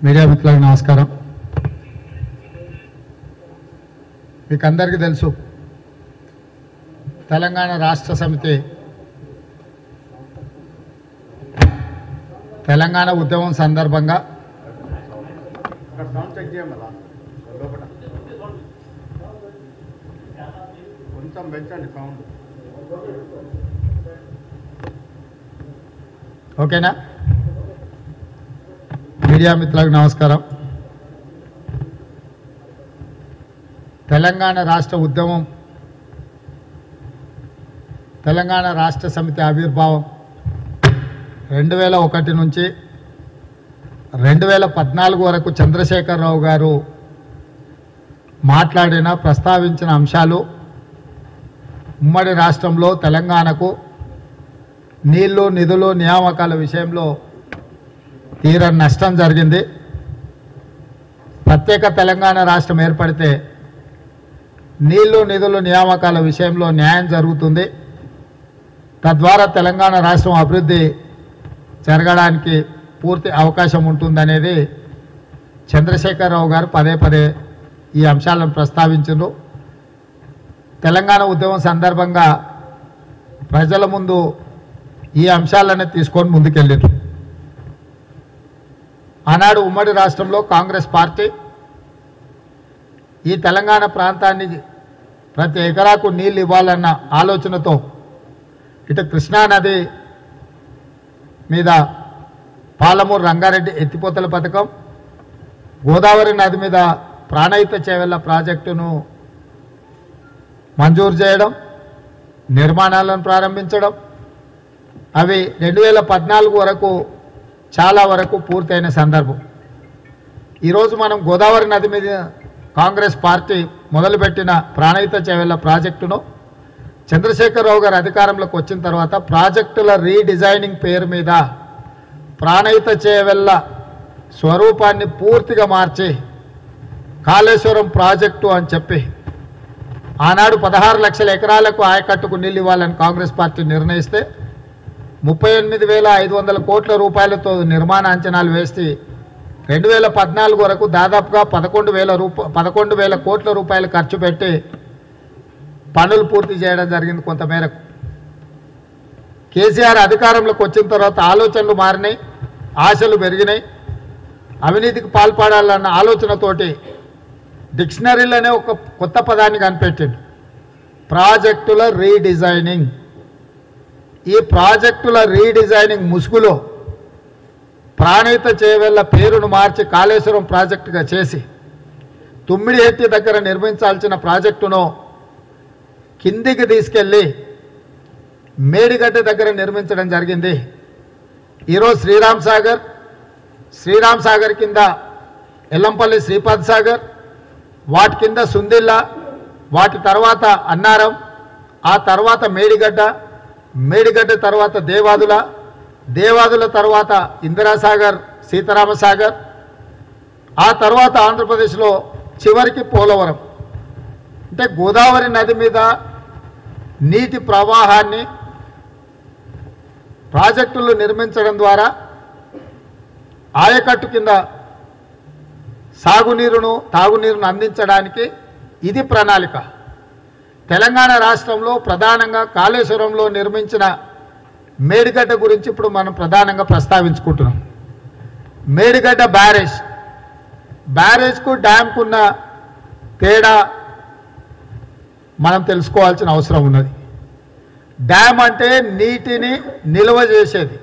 Media మిత్రులకు నమస్కారం. మీకు అందరికీ తెలుసు, తెలంగాణ రాష్ట్ర సమితి తెలంగాణ ఉద్యమం సందర్భంగా ఓకేనా? మీడియా మిత్రులకు నమస్కారం. తెలంగాణ రాష్ట్ర ఉద్యమం, తెలంగాణ రాష్ట్ర సమితి ఆవిర్భావం 2001 నుంచి 2014 వరకు చంద్రశేఖరరావు గారు ప్రస్తావించిన అంశాలు ఉమ్మడి రాష్ట్రంలో తెలంగాణకు నీళ్లు నిధులు నియామకాల విషయంలో తీరని నష్టం జరిగింది. ప్రత్యేక తెలంగాణ రాష్ట్రం ఏర్పడితే నీళ్లు నిధులు నియామకాల విషయంలో న్యాయం జరుగుతుంది, తద్వారా తెలంగాణ రాష్ట్రం అభివృద్ధి జరగడానికి పూర్తి అవకాశం ఉంటుందనేది చంద్రశేఖరరావు గారు పదే పదే ఈ అంశాలను ప్రస్తావించారు. తెలంగాణ ఉద్యమం సందర్భంగా ప్రజల ముందు ఈ అంశాలను తీసుకొని ముందుకెళ్ళారు. ఆనాడు ఉమ్మడి రాష్ట్రంలో కాంగ్రెస్ పార్టీ ఈ తెలంగాణ ప్రాంతానికి ప్రతి ఎకరాకు నీళ్ళు ఇవ్వాలన్న ఆలోచనతో ఇటు కృష్ణానది మీద పాలమూరు రంగారెడ్డి ఎత్తిపోతల పథకం, గోదావరి నది మీద ప్రాణహిత చేవెళ్ల ప్రాజెక్టును మంజూరు చేయడం, నిర్మాణాలను ప్రారంభించడం, అవి 2014 వరకు చాలా వరకు పూర్తయిన సందర్భం. ఈరోజు మనం గోదావరి నది మీద కాంగ్రెస్ పార్టీ మొదలుపెట్టిన ప్రాణహిత చేవెళ్ల ప్రాజెక్టును చంద్రశేఖరరావు గారు అధికారంలోకి వచ్చిన తర్వాత ప్రాజెక్టుల రీడిజైనింగ్ పేరు మీద ప్రాణహిత చేవెళ్ల స్వరూపాన్ని పూర్తిగా మార్చి కాళేశ్వరం ప్రాజెక్టు అని చెప్పి ఆనాడు 16 లక్షల ఎకరాలకు ఆయకట్టుకు నీళ్ళు ఇవ్వాలని కాంగ్రెస్ పార్టీ నిర్ణయిస్తే 38,500 కోట్ల రూపాయలతో నిర్మాణ అంచనాలు వేసి 2014 వరకు దాదాపుగా 11,000 కోట్ల రూపాయలు ఖర్చు పెట్టి పనులు పూర్తి చేయడం జరిగింది. కొంతమేరకు కేసీఆర్ అధికారంలోకి వచ్చిన తర్వాత ఆలోచనలు మారినాయి, ఆశలు పెరిగినాయి. అవినీతికి పాల్పడాలన్న ఆలోచనతోటి డిక్షనరీలోనే ఒక కొత్త పదాన్ని కనిపెట్టిండు, ప్రాజెక్టుల రీడిజైనింగ్. ఈ ప్రాజెక్టుల రీడిజైనింగ్ ముసుగులో ప్రాణహిత చేవెళ్ల పేరును మార్చి కాళేశ్వరం ప్రాజెక్టుగా చేసి తుమ్మిడిహెట్టి దగ్గర నిర్మించాల్సిన ప్రాజెక్టును కిందికి తీసుకెళ్ళి మేడిగడ్డ దగ్గర నిర్మించడం జరిగింది. ఈరోజు శ్రీరామ్ సాగర్ కింద ఎల్లంపల్లి శ్రీపాద్ సాగర్, వాటి కింద సుందిల్లా, వాటి తర్వాత అన్నారం, ఆ తర్వాత మేడిగడ్డ తర్వాత దేవాదుల తర్వాత ఇందిరాసాగర్, సీతారామసాగర్, ఆ తర్వాత ఆంధ్రప్రదేశ్లో చివరికి పోలవరం. అంటే గోదావరి నది మీద నీటి ప్రవాహాన్ని ప్రాజెక్టులు నిర్మించడం ద్వారా ఆయకట్టు కింద తాగునీరును అందించడానికి ఇది ప్రణాళిక. తెలంగాణ రాష్ట్రంలో ప్రధానంగా కాళేశ్వరంలో నిర్మించిన మేడిగడ్డ గురించి ఇప్పుడు మనం ప్రధానంగా ప్రస్తావించుకుంటున్నాం. మేడిగడ్డ బ్యారేజ్కు డ్యామ్కున్న తేడా మనం తెలుసుకోవాల్సిన అవసరం ఉన్నది. డ్యామ్ అంటే నీటిని నిల్వ చేసేది.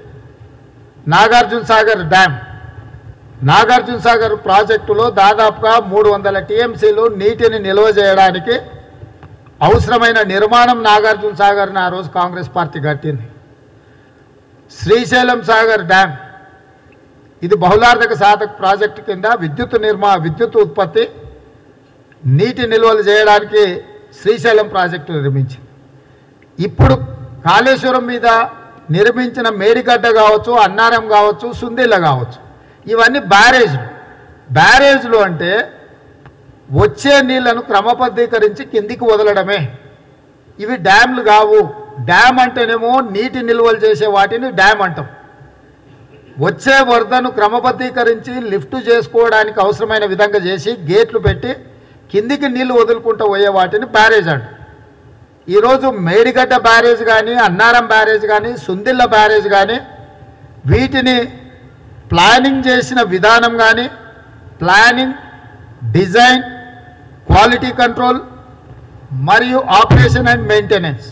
నాగార్జున సాగర్ ప్రాజెక్టులో దాదాపుగా 300 టీఎంసీలు నీటిని నిల్వ చేయడానికి అవసరమైన నిర్మాణం నాగార్జున సాగర్ని ఆ రోజు కాంగ్రెస్ పార్టీ కట్టింది. శ్రీశైలం సాగర్ డ్యామ్ ఇది బహుళార్థక సాధక ప్రాజెక్టు కింద విద్యుత్ ఉత్పత్తి, నీటి నిల్వలు చేయడానికి శ్రీశైలం ప్రాజెక్టు నిర్మించింది. ఇప్పుడు కాళేశ్వరం మీద నిర్మించిన మేడిగడ్డ కావచ్చు, అన్నారం కావచ్చు, సుందిల్ల కావచ్చు, ఇవన్నీ బ్యారేజ్లు అంటే వచ్చే నీళ్లను క్రమబద్ధీకరించి కిందికి వదలడమే. ఇవి డ్యామ్లు కావు. డ్యామ్ అంటేనేమో నీటి నిల్వలు చేసే వాటిని డ్యామ్ అంటాం. వచ్చే వరదను క్రమబద్ధీకరించి లిఫ్ట్ చేసుకోవడానికి అవసరమైన విధంగా చేసి గేట్లు పెట్టి కిందికి నీళ్లు వదులుకుంటూ పోయే వాటిని బ్యారేజ్ అంట. ఈరోజు మేడిగడ్డ బ్యారేజ్ కానీ, అన్నారం బ్యారేజ్ కానీ, సుందిళ్ళ బ్యారేజ్ కానీ వీటిని ప్లానింగ్ చేసిన విధానం కానీ, ప్లానింగ్, డిజైన్, క్వాలిటీ కంట్రోల్ మరియు ఆపరేషన్ అండ్ మెయింటెనెన్స్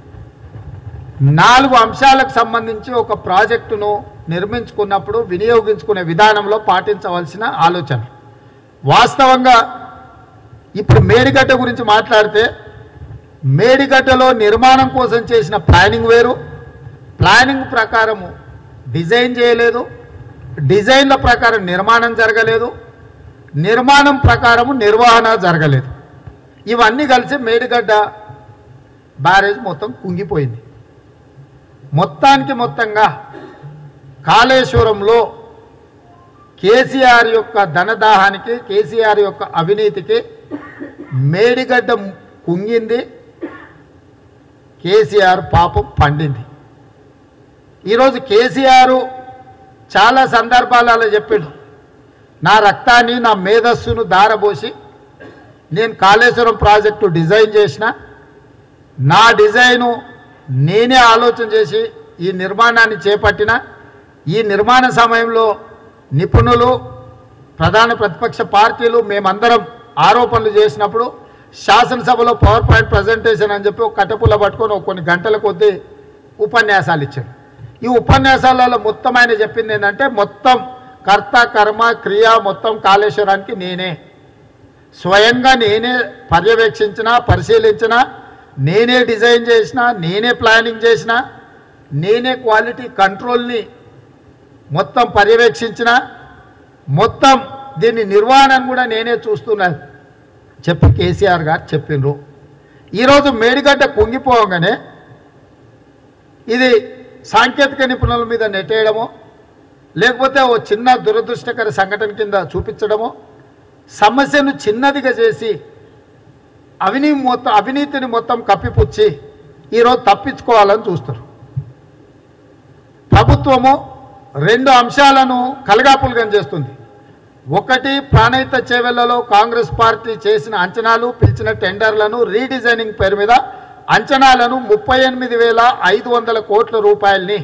4 అంశాలకు సంబంధించి ఒక ప్రాజెక్టును నిర్మించుకున్నప్పుడు వినియోగించుకునే విధానంలో పాటించవలసిన ఆలోచన. వాస్తవంగా ఇప్పుడు మేడిగడ్డ గురించి మాట్లాడితే మేడిగడ్డలో నిర్మాణం కోసం చేసిన ప్లానింగ్ వేరు, ప్లానింగ్ ప్రకారము డిజైన్ చేయలేదు, డిజైన్ల ప్రకారం నిర్మాణం జరగలేదు, నిర్మాణం ప్రకారము నిర్వహణ జరగలేదు. ఇవన్నీ కలిసి మేడిగడ్డ బ్యారేజ్ మొత్తం కుంగిపోయింది. మొత్తంగా కాళేశ్వరంలో కేసీఆర్ యొక్క ధనదాహానికి, కేసీఆర్ యొక్క అవినీతికి మేడిగడ్డ కుంగింది, కేసీఆర్ పాపం పండింది. ఈరోజు కేసీఆర్ చాలా సందర్భాలలో చెప్పిండు, నా రక్తాన్ని, నా మేధస్సును దారబోసి నేను కాళేశ్వరం ప్రాజెక్టు డిజైన్ చేసిన, నా డిజైను నేనే ఆలోచన చేసి ఈ నిర్మాణాన్ని చేపట్టిన. ఈ నిర్మాణ సమయంలో నిపుణులు, ప్రధాన ప్రతిపక్ష పార్టీలు మేమందరం ఆరోపణలు చేసినప్పుడు శాసనసభలో పవర్ పాయింట్ ప్రజెంటేషన్ అని చెప్పి ఒక కట్టపుల్ల పట్టుకొని కొన్ని గంటల కొద్దీ ఉపన్యాసాలు ఇచ్చారు. ఈ ఉపన్యాసాలలో మొత్తం ఆయన చెప్పింది ఏంటంటే, మొత్తం కర్త కర్మ క్రియ మొత్తం కాళేశ్వరానికి నేనే, స్వయంగా నేనే పర్యవేక్షించిన, పరిశీలించిన, నేనే డిజైన్ చేసిన, నేనే ప్లానింగ్ చేసిన, నేనే క్వాలిటీ కంట్రోల్ని మొత్తం పర్యవేక్షించిన, మొత్తం దీన్ని నిర్వహణను కూడా నేనే చూస్తున్నాను చెప్పి కేసీఆర్ గారు చెప్పిండ్రు. ఈరోజు మేడిగడ్డ కుంగిపోగానే ఇది సాంకేతిక నిపుణుల మీద నెట్టేయడమో, లేకపోతే ఓ చిన్న దురదృష్టకర సంఘటన కింద చూపించడమో, సమస్యను చిన్నదిగా చేసి అవినీతిని మొత్తం కప్పిపుచ్చి ఈరోజు తప్పించుకోవాలని చూస్తారు. ప్రభుత్వము 2 అంశాలను కలగాపులగం చేస్తుంది. ఒకటి, ప్రాణహిత చేవెళ్లలో కాంగ్రెస్ పార్టీ చేసిన అంచనాలు, పిలిచిన టెండర్లను రీడిజైనింగ్ పేరు మీద అంచనాలను 38,500 కోట్ల రూపాయలని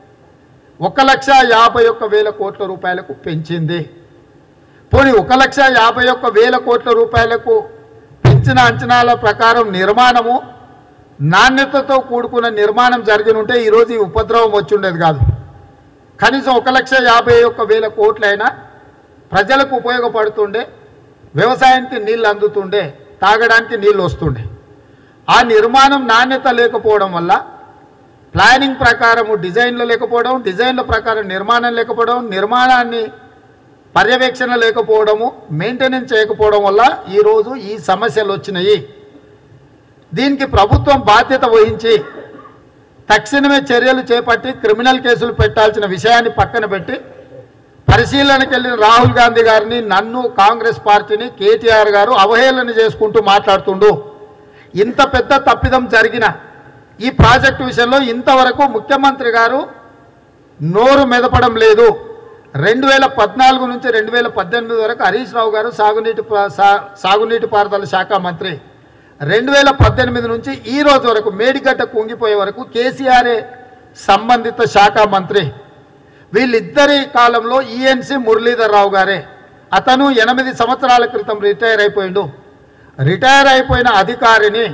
1,51,000 కోట్ల రూపాయలకు పెంచింది. పోనీ 1,51,000 కోట్ల రూపాయలకు పెంచిన అంచనాల ప్రకారం నిర్మాణము నాణ్యతతో కూడుకున్న నిర్మాణం జరిగి ఉంటే ఈరోజు ఈ ఉపద్రవం వచ్చి ఉండేది కాదు. కనీసం 1,51,000 కోట్లైనా ప్రజలకు ఉపయోగపడుతుండే, వ్యవసాయానికి నీళ్ళు అందుతుండే, తాగడానికి నీళ్ళు వస్తుండే. ఆ నిర్మాణం నాణ్యత లేకపోవడం వల్ల, ప్లానింగ్ ప్రకారము డిజైన్లు లేకపోవడం, డిజైన్ల ప్రకారం నిర్మాణం లేకపోవడం, నిర్మాణాన్ని పర్యవేక్షణ లేకపోవడము, మెయింటెనెన్స్ చేయకపోవడం వల్ల ఈరోజు ఈ సమస్యలు వచ్చినాయి. దీనికి ప్రభుత్వం బాధ్యత వహించి తక్షణమే చర్యలు చేపట్టి క్రిమినల్ కేసులు పెట్టాల్సిన విషయాన్ని పక్కన పెట్టి పరిశీలనకి వెళ్ళిన రాహుల్ గాంధీ గారిని, నన్ను, కాంగ్రెస్ పార్టీని కేటీఆర్ గారు అవహేళన చేసుకుంటూ మాట్లాడుతుండు. ఇంత పెద్ద తప్పిదం జరిగిన ఈ ప్రాజెక్టు విషయంలో ఇంతవరకు ముఖ్యమంత్రి గారు నోరు మెదపడం లేదు. 2014 నుంచి 2018 వరకు హరీష్ రావు గారు సాగునీటి పారుదల శాఖ మంత్రి, 2018 నుంచి ఈ రోజు వరకు మేడిగడ్డ కుంగిపోయే వరకు కేసీఆర్ఏ సంబంధిత శాఖ మంత్రి. వీళ్ళిద్దరి కాలంలో ఈఎన్సీ మురళీధర్ రావు గారే, అతను 8 సంవత్సరాల క్రితం రిటైర్ అయిపోయిండు. రిటైర్ అయిపోయిన అధికారిని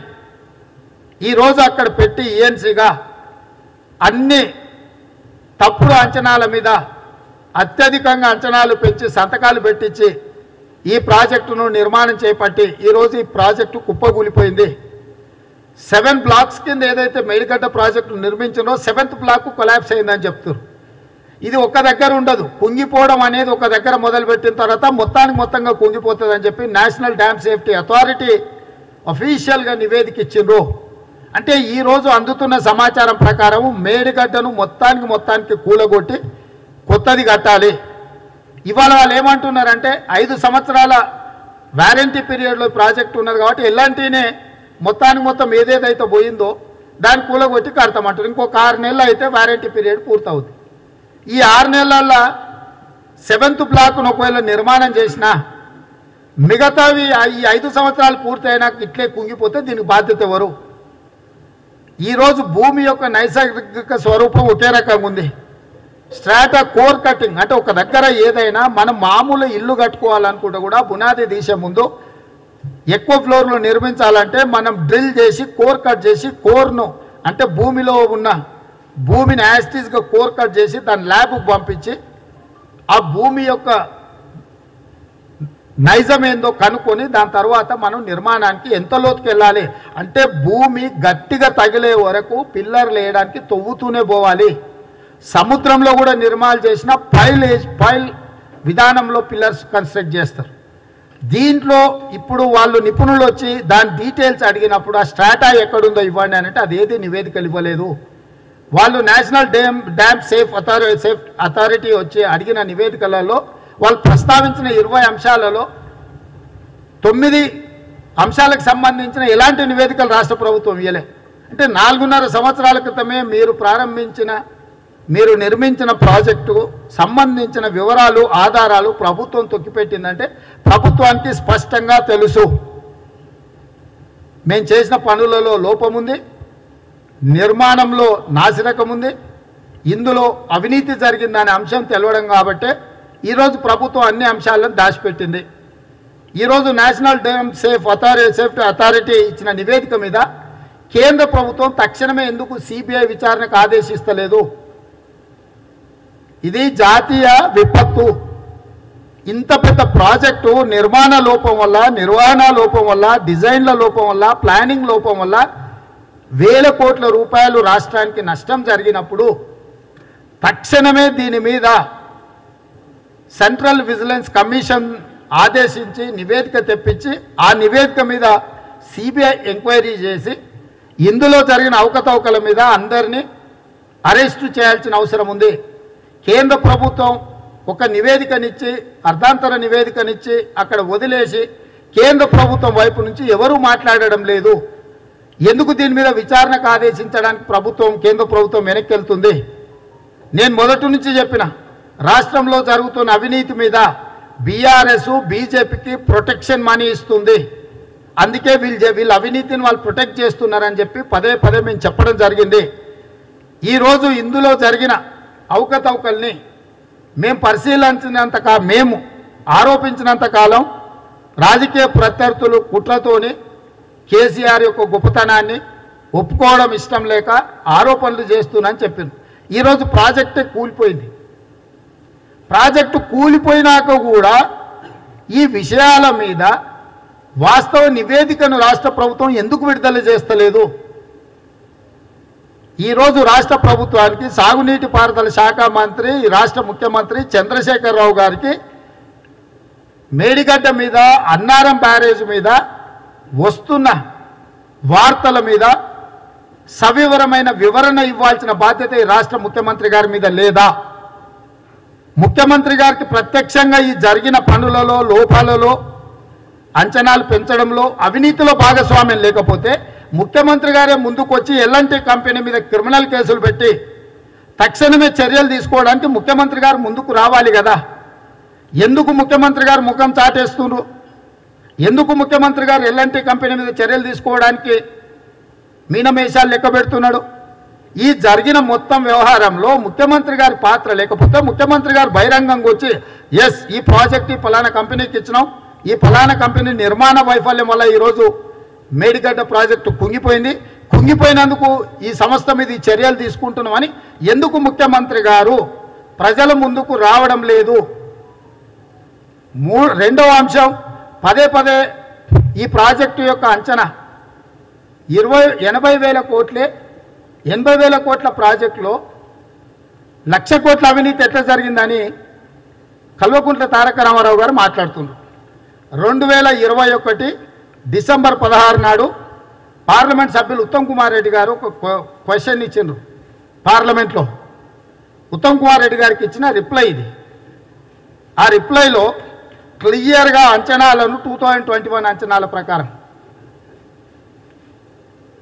ఈరోజు అక్కడ పెట్టి ఈఎన్సీగా అన్ని తప్పుడు అంచనాల మీద అత్యధికంగా అంచనాలు పెంచి సంతకాలు పెట్టించి ఈ ప్రాజెక్టును నిర్మాణం చేపట్టి ఈరోజు ఈ ప్రాజెక్టు కుప్పగూలిపోయింది. 7 బ్లాక్స్ కింద ఏదైతే మేడిగడ్డ ప్రాజెక్టు నిర్మించిందో 7th బ్లాక్ కొలాప్స్ అయిందని చెప్తారు. ఇది ఒక దగ్గర ఉండదు, కుంగిపోవడం అనేది ఒక దగ్గర మొదలుపెట్టిన తర్వాత మొత్తంగా కుంగిపోతుందని చెప్పి నేషనల్ డ్యామ్ సేఫ్టీ అథారిటీ అఫీషియల్గా నివేదిక ఇచ్చిండ్రు. అంటే ఈరోజు అందుతున్న సమాచారం ప్రకారం మేడిగడ్డను మొత్తానికి కూలగొట్టి కొత్తది కట్టాలి. ఇవాళ వాళ్ళు ఏమంటున్నారంటే 5 సంవత్సరాల వారంటీ పీరియడ్లో ప్రాజెక్ట్ ఉన్నది కాబట్టి ఎలాంటినే మొత్తం ఏదేదైతే పోయిందో దాన్ని కూలగొట్టి కడతామంటారు. ఇంకో 6 నెలలు అయితే వారంటీ పీరియడ్ పూర్తవుతుంది. ఈ 6 నెలల్లో 7th బ్లాక్ను ఒకవేళ నిర్మాణం చేసినా మిగతావి ఈ 5 సంవత్సరాలు పూర్తయినాక ఇట్లే కుంగిపోతే దీనికి బాధ్యత ఎవరు? ఈరోజు భూమి యొక్క నైసర్గిక స్వరూపం ఒకే రకంగా ఉంది. స్ట్రాటా కోర్ కటింగ్ అంటే ఒక దగ్గర ఏదైనా మనం మామూలు ఇల్లు కట్టుకోవాలనుకుంటే కూడా బునాది తీసే ముందు ఎక్కువ ఫ్లోర్లు నిర్మించాలంటే మనం డ్రిల్ చేసి కోర్ కట్ చేసి కోర్ను అంటే భూమిలో ఉన్న భూమిని యాస్టిస్గా కోర్ కట్ చేసి దాని ల్యాబ్కు పంపించి ఆ భూమి యొక్క నైజం ఏందో కనుక్కొని దాని తర్వాత మనం నిర్మాణానికి ఎంత లోతుకి వెళ్ళాలి అంటే భూమి గట్టిగా తగిలే వరకు పిల్లర్లు వేయడానికి తవ్వుతూనే పోవాలి. సముద్రంలో కూడా నిర్మాణాలు చేసిన పైల్ విధానంలో పిల్లర్స్ కన్స్ట్రక్ట్ చేస్తారు. దీంట్లో ఇప్పుడు వాళ్ళు నిపుణులు వచ్చి దాని డీటెయిల్స్ అడిగినప్పుడు ఆ స్ట్రాటా ఎక్కడుందో ఇవ్వండి అని అంటే అదేది నివేదికలు ఇవ్వలేదు. వాళ్ళు నేషనల్ డ్యామ్ సేఫ్ అథారిటీ వచ్చి అడిగిన నివేదికలలో వాళ్ళు ప్రస్తావించిన 20 అంశాలలో 9 అంశాలకు సంబంధించిన ఎలాంటి నివేదికలు రాష్ట్ర ప్రభుత్వం ఇవ్వలే. అంటే 4.5 సంవత్సరాల క్రితమే మీరు నిర్మించిన ప్రాజెక్టుకు సంబంధించిన వివరాలు ఆధారాలు ప్రభుత్వం తొక్కిపెట్టిందంటే ప్రభుత్వానికి స్పష్టంగా తెలుసు మేము చేసిన పనులలో లోపం ఉంది, నిర్మాణంలో నాసిరకం ఉంది, ఇందులో అవినీతి జరిగిందనే అంశం తెలవడం కాబట్టే ఈరోజు ప్రభుత్వం అన్ని అంశాలను దాచిపెట్టింది. ఈరోజు నేషనల్ డ్యామ్ సేఫ్టీ అథారిటీ ఇచ్చిన నివేదిక మీద కేంద్ర ప్రభుత్వం తక్షణమే ఎందుకు సిబిఐ విచారణకు ఆదేశిస్తలేదు? ఇది జాతీయ విపత్తు. ఇంత పెద్ద ప్రాజెక్టు నిర్మాణ లోపం వల్ల, నిర్వహణ లోపం వల్ల, డిజైన్ల లోపం వల్ల, ప్లానింగ్ లోపం వల్ల వేల కోట్ల రూపాయలు రాష్ట్రానికి నష్టం జరిగినప్పుడు తక్షణమే దీని మీద సెంట్రల్ విజిలెన్స్ కమిషన్ ఆదేశించి నివేదిక తెప్పించి ఆ నివేదిక మీద సిబిఐ ఎంక్వైరీ చేసి ఇందులో జరిగిన అవకతవకల మీద అందరినీ అరెస్టు చేయాల్సిన అవసరం ఉంది. కేంద్ర ప్రభుత్వం ఒక నివేదికనిచ్చి అర్ధాంతర నివేదికనిచ్చి అక్కడ వదిలేసి కేంద్ర ప్రభుత్వం వైపు నుంచి ఎవరూ మాట్లాడడం లేదు. ఎందుకు దీని మీద విచారణకు ఆదేశించడానికి కేంద్ర ప్రభుత్వం వెనక్కి వెళ్తుంది? నేను మొదటి నుంచి చెప్పిన రాష్ట్రంలో జరుగుతున్న అవినీతి మీద బీఆర్ఎస్ బీజేపీకి ప్రొటెక్షన్ మనీ ఇస్తుంది. అందుకే వీళ్ళు అవినీతిని వాళ్ళు ప్రొటెక్ట్ చేస్తున్నారని చెప్పి పదే మేము చెప్పడం జరిగింది. ఈరోజు ఇందులో జరిగిన అవకతవకల్ని మేము ఆరోపించినంత కాలం రాజకీయ ప్రత్యర్థులు కుట్రతోని కేసీఆర్ యొక్క గొప్పతనాన్ని ఒప్పుకోవడం ఇష్టం లేక ఆరోపణలు చేస్తున్నానని చెప్పింది. ఈరోజు ప్రాజెక్టే కూలిపోయింది. ప్రాజెక్టు కూలిపోయినాక కూడా ఈ విషయాల మీద వాస్తవ నివేదికను రాష్ట్ర ప్రభుత్వం ఎందుకు విడుదల చేస్తలేదు? ఈరోజు రాష్ట్ర ప్రభుత్వానికి సాగునీటి పారుదల శాఖ మంత్రి రాష్ట్ర ముఖ్యమంత్రి చంద్రశేఖరరావు గారికి మేడిగడ్డ మీద అన్నారం బ్యారేజ్ మీద వస్తున్న వార్తల మీద సవివరమైన వివరణ ఇవ్వాల్సిన బాధ్యత ఈ రాష్ట్ర ముఖ్యమంత్రి గారి మీద లేదా? ముఖ్యమంత్రి గారికి ప్రత్యక్షంగా ఈ జరిగిన పనులలో లోపాలలో అంచనాలు పెంచడంలో అవినీతిలో భాగస్వామ్యం లేకపోతే ముఖ్యమంత్రి గారే ముందుకు వచ్చి ఎల్ఎన్టీ కంపెనీ మీద క్రిమినల్ కేసులు పెట్టి తక్షణమే చర్యలు తీసుకోవడానికి ముఖ్యమంత్రి గారు ముందుకు రావాలి కదా. ఎందుకు ముఖ్యమంత్రి గారు ముఖం చాటేస్తున్నారు? ఎందుకు ముఖ్యమంత్రి గారు ఎల్ఎన్టీ కంపెనీ మీద చర్యలు తీసుకోవడానికి మీనమేషాలు లెక్క పెడుతున్నాడు? ఈ జరిగిన మొత్తం వ్యవహారంలో ముఖ్యమంత్రి గారి పాత్ర లేకపోతే ముఖ్యమంత్రి గారు బహిరంగంగా వచ్చి ఈ ప్రాజెక్ట్ ఈ ఫలానా కంపెనీకి ఇచ్చినాం, ఈ ఫలానా కంపెనీ నిర్మాణ వైఫల్యం వల్ల ఈరోజు మేడిగడ్డ ప్రాజెక్టు కుంగిపోయినందుకు ఈ సంస్థ మీద ఈ చర్యలు తీసుకుంటున్నామని ఎందుకు ముఖ్యమంత్రి గారు ప్రజల ముందుకు రావడం లేదు? రెండవ అంశం, పదే ఈ ప్రాజెక్టు యొక్క అంచనా 80,000 కోట్లే. 80,000 కోట్ల ప్రాజెక్టులో 1,00,000 కోట్ల అవినీతి ఎట్లా జరిగిందని కల్వకుంట్ల తారక రామారావు గారు మాట్లాడుతున్నారు. 2021 డిసెంబర్ 16 నాడు పార్లమెంట్ సభ్యులు ఉత్తమ్ కుమార్ రెడ్డి గారు ఒక క్వశ్చన్ ఇచ్చిండ్రు పార్లమెంట్లో. ఉత్తమ్ కుమార్ రెడ్డి గారికి ఇచ్చిన రిప్లై ఇది. ఆ రిప్లైలో క్లియర్గా అంచనాలను 2021 అంచనాల ప్రకారం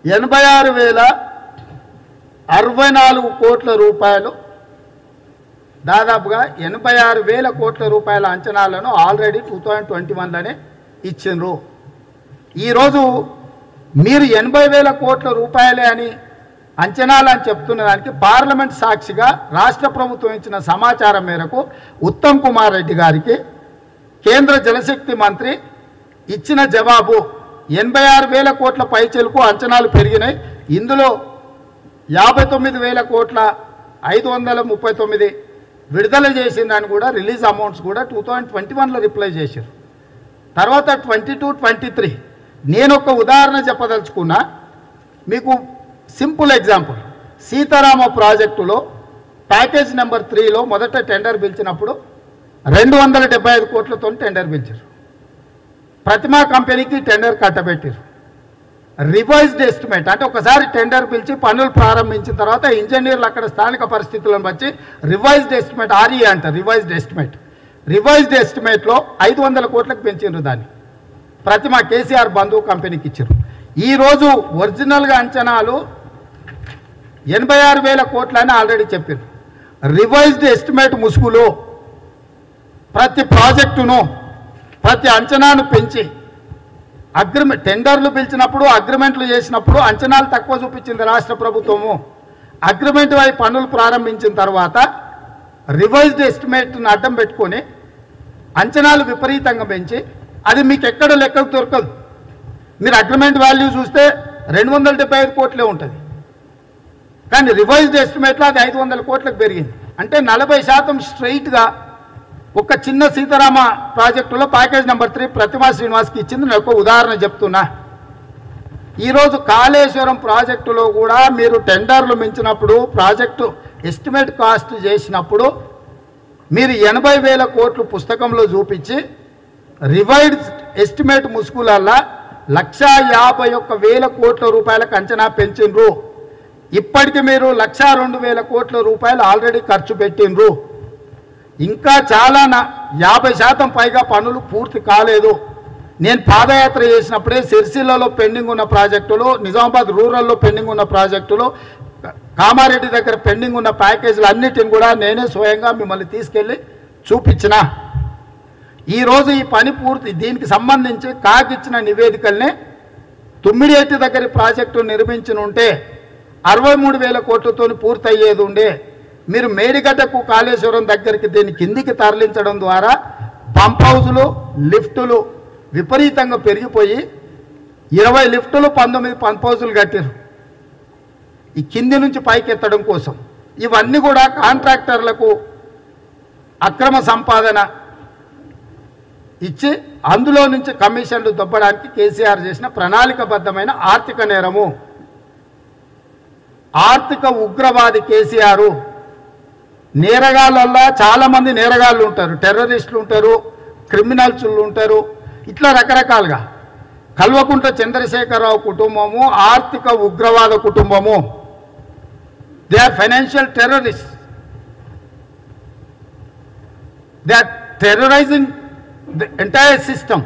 86,064 కోట్ల రూపాయలు దాదాపుగా 86,000 కోట్ల రూపాయల అంచనాలను ఆల్రెడీ 2021లోనే ఇచ్చిండ్రు. ఈరోజు మీరు 80,000 కోట్ల రూపాయలే అని అంచనాలు అని చెప్తున్న దానికి పార్లమెంట్ సాక్షిగా రాష్ట్ర ప్రభుత్వం ఇచ్చిన సమాచారం మేరకు ఉత్తమ్ కుమార్ రెడ్డి గారికి కేంద్ర జలశక్తి మంత్రి ఇచ్చిన జవాబు 86,000 కోట్ల పైచెలకు అంచనాలు పెరిగినాయి. ఇందులో 59,000 కోట్ల 539 విడుదల చేసిందని కూడా రిలీజ్ అమౌంట్స్ కూడా 2021లో రిప్లై చేశారు. తర్వాత 22-23 నేను ఒక ఉదాహరణ చెప్పదలుచుకున్నా. మీకు సింపుల్ ఎగ్జాంపుల్, సీతారామ ప్రాజెక్టులో ప్యాకేజ్ నెంబర్ 3లో మొదట టెండర్ పిలిచినప్పుడు 275 కోట్లతో టెండర్ పిలిచారు. ప్రతిమా కంపెనీకి టెండర్ కట్టబెట్టారు. రివైజ్డ్ ఎస్టిమేట్ అంటే ఒకసారి టెండర్ పిలిచి పనులు ప్రారంభించిన తర్వాత ఇంజనీర్లు అక్కడ స్థానిక పరిస్థితులను బట్టి రివైజ్డ్ ఎస్టిమేట్ ఆర్ఈ అంటారు. రివైజ్డ్ ఎస్టిమేట్లో 500 కోట్లకు పెంచారు. దాన్ని ప్రతిమా కేసీఆర్ బంధువు కంపెనీకి ఇచ్చారు. ఈరోజు ఒరిజినల్గా అంచనాలు 86,000 కోట్లని ఆల్రెడీ చెప్పారు. రివైజ్డ్ ఎస్టిమేట్ ముసుగులో ప్రతి ప్రాజెక్టును ప్రతి అంచనాను పెంచి టెండర్లు పిలిచినప్పుడు అగ్రిమెంట్లు చేసినప్పుడు అంచనాలు తక్కువ చూపించింది రాష్ట్ర ప్రభుత్వము. అగ్రిమెంట్ వై పనులు ప్రారంభించిన తర్వాత రివైజ్డ్ ఎస్టిమేట్ను అడ్డం పెట్టుకొని అంచనాలు విపరీతంగా పెంచి అది మీకు ఎక్కడ లెక్కకు దొరకదు. మీరు అగ్రిమెంట్ వాల్యూ చూస్తే 275 కోట్లే ఉంటుంది, కానీ రివైజ్డ్ ఎస్టిమేట్లో అది 500 కోట్లకు పెరిగింది. అంటే 40% స్ట్రైట్గా ఒక చిన్న సీతారామ ప్రాజెక్టులో ప్యాకేజ్ నెంబర్ 3 ప్రతిమా శ్రీనివాస్కి ఇచ్చింది. నేను ఒక ఉదాహరణ చెప్తున్నా. ఈరోజు కాళేశ్వరం ప్రాజెక్టులో కూడా మీరు టెండర్లు మించినప్పుడు ప్రాజెక్టు ఎస్టిమేట్ కాస్ట్ చేసినప్పుడు మీరు 80,000 కోట్లు పుస్తకంలో చూపించి రివైజ్డ్ ఎస్టిమేట్ ముసుగులల్లా 151,000 కోట్ల రూపాయలకు అంచనా పెంచిండ్రు. ఇప్పటికి మీరు 102,000 కోట్ల రూపాయలు ఆల్రెడీ ఖర్చు పెట్టిండ్రు. ఇంకా చాలా 50% పైగా పనులు పూర్తి కాలేదు. నేను పాదయాత్ర చేసినప్పుడే సిరిసిల్లలో పెండింగ్ ఉన్న ప్రాజెక్టులు, నిజామాబాద్ రూరల్లో పెండింగ్ ఉన్న ప్రాజెక్టులు, కామారెడ్డి దగ్గర పెండింగ్ ఉన్న ప్యాకేజీలు అన్నిటిని కూడా నేనే స్వయంగా మిమ్మల్ని తీసుకెళ్ళి చూపించిన. ఈరోజు ఈ పని పూర్తి దీనికి సంబంధించి కాకిచ్చిన నివేదికల్ని తుమ్మిడిఎట్టి దగ్గర ప్రాజెక్టు నిర్మించిన ఉంటే 63,000 కోట్లతో పూర్తయ్యేది ఉండే. మీరు మేడిగడ్డకు కాళేశ్వరం దగ్గరికి దీన్ని కిందికి తరలించడం ద్వారా పంప్ హౌజులు లిఫ్టులు విపరీతంగా పెరిగిపోయి 20 లిఫ్టులు 19 పంప్ హౌజులు కట్టారు ఈ కింది నుంచి పైకి ఎత్తడం కోసం. ఇవన్నీ కూడా కాంట్రాక్టర్లకు అక్రమ సంపాదన ఇచ్చి అందులో నుంచి కమిషన్లు దొబ్బడానికి కేసీఆర్ చేసిన ప్రణాళికబద్ధమైన ఆర్థిక నేరము. ఆర్థిక ఉగ్రవాది కేసీఆర్. నేరగాళ్ళల్లో చాలామంది నేరగాళ్ళు ఉంటారు, టెర్రరిస్టులు ఉంటారు, క్రిమినల్స్లు ఉంటారు, ఇట్లా రకరకాలుగా. కల్వకుంట్ల చంద్రశేఖరరావు కుటుంబము ఆర్థిక ఉగ్రవాద కుటుంబము. They are financial terrorist. They are terrorising the entire system.